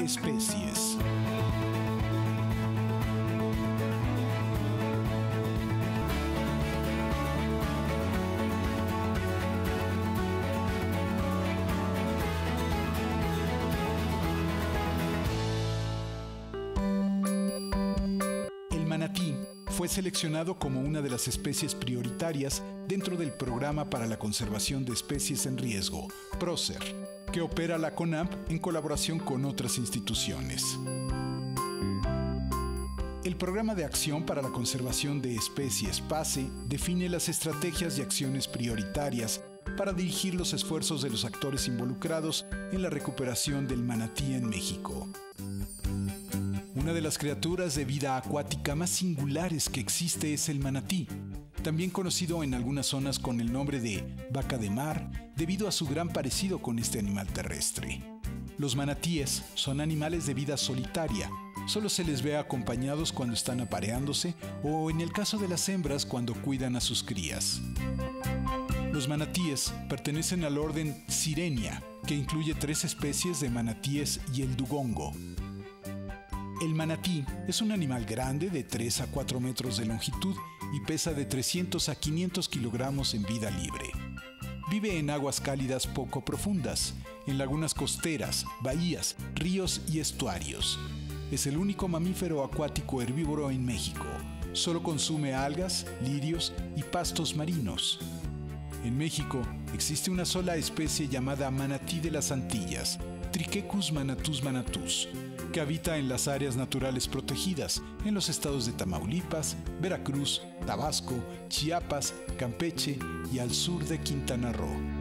Especies. El manatí fue seleccionado como una de las especies prioritarias dentro del Programa para la Conservación de Especies en Riesgo, PROCER, que opera la CONAMP en colaboración con otras instituciones. El Programa de Acción para la Conservación de Especies, PACE, define las estrategias y acciones prioritarias para dirigir los esfuerzos de los actores involucrados en la recuperación del manatí en México. Una de las criaturas de vida acuática más singulares que existe es el manatí, también conocido en algunas zonas con el nombre de vaca de mar, debido a su gran parecido con este animal terrestre. Los manatíes son animales de vida solitaria, solo se les ve acompañados cuando están apareándose o en el caso de las hembras cuando cuidan a sus crías. Los manatíes pertenecen al orden Sirenia, que incluye 3 especies de manatíes y el dugongo. El manatí es un animal grande de 3 a 4 metros de longitud y pesa de 300 a 500 kilogramos en vida libre. Vive en aguas cálidas poco profundas, en lagunas costeras, bahías, ríos y estuarios. Es el único mamífero acuático herbívoro en México. Solo consume algas, lirios y pastos marinos. En México existe una sola especie llamada manatí de las Antillas, Triquecus manatus manatus, que habita en las áreas naturales protegidas en los estados de Tamaulipas, Veracruz, Tabasco, Chiapas, Campeche y al sur de Quintana Roo.